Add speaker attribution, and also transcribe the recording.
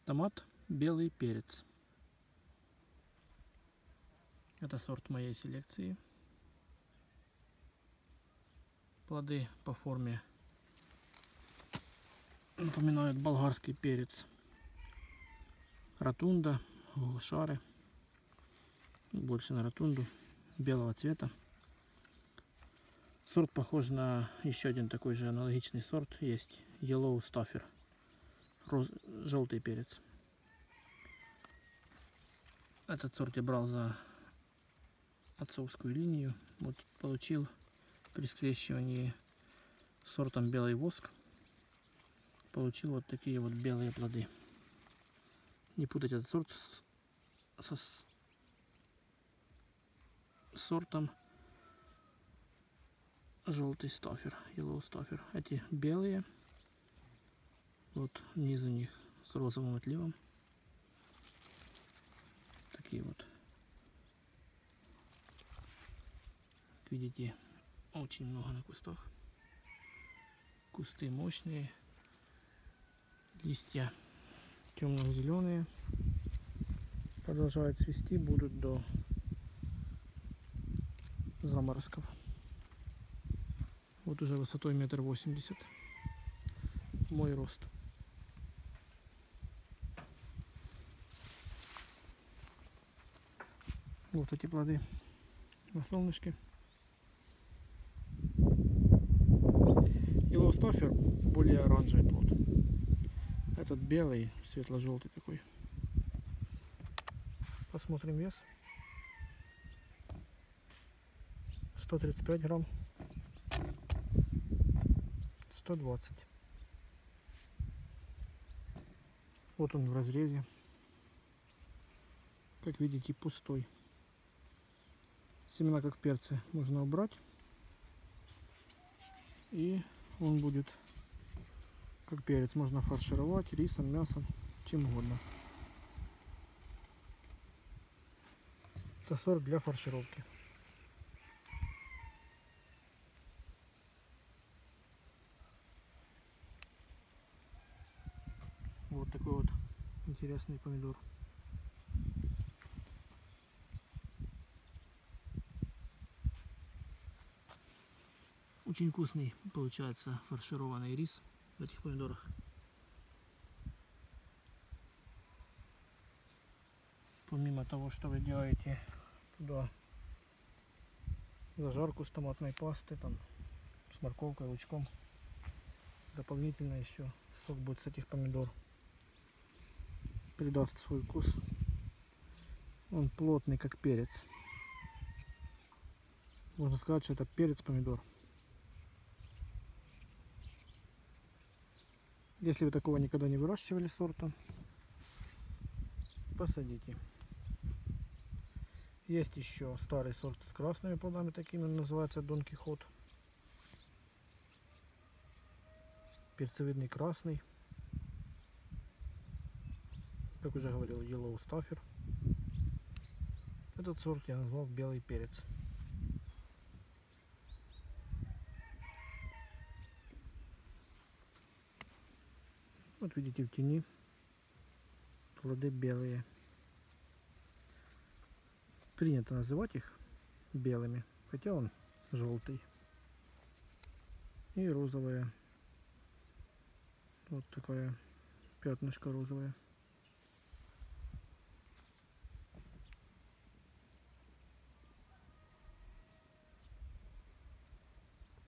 Speaker 1: томат, белый перец. Это сорт моей селекции. Плоды по форме напоминают болгарский перец ротунда, глушары. Больше на ротунду, белого цвета. Сорт похож на еще один такой же аналогичный сорт. Есть Yellow Stuffer. Желтый перец. Этот сорт я брал за отцовскую линию. Вот получил при скрещивании с сортом белый воск. Получил вот такие вот белые плоды. Не путать этот сорт со сортом желтый стаффер, Yellow Stuffer. Эти белые. Вот низ у них с розовым отливом. Такие вот. Как видите, очень много на кустах. Кусты мощные. Листья темно-зеленые. Продолжают цвести, будут до заморозков. Вот уже высотой 1,80 м. Мой рост. Вот эти плоды на солнышке. Yellow Stuffer более оранжевый плод. Этот белый, светло-желтый такой. Посмотрим вес. 135 грамм. 120. Вот он в разрезе. Как видите, пустой. Семена, как перцы, можно убрать. И он будет как перец. Можно фаршировать рисом, мясом, чем угодно. Это сорт для фаршировки. Вот такой вот интересный помидор. Очень вкусный получается фаршированный рис в этих помидорах. Помимо того, что вы делаете туда зажарку с томатной пастой, там, с морковкой, лучком, дополнительно еще сок будет с этих помидор. Придаст свой вкус. Он плотный, как перец. Можно сказать, что это перец-помидор. Если вы такого никогда не выращивали сорта, посадите. Есть еще старый сорт с красными плодами, такими он называется Дон Кихот. Перцевидный красный. Как уже говорил, Yellow Stuffer. Этот сорт я назвал белый перец. Вот видите, в тени плоды белые. Принято называть их белыми, хотя он желтый. И розовая. Вот такое пятнышко розовое.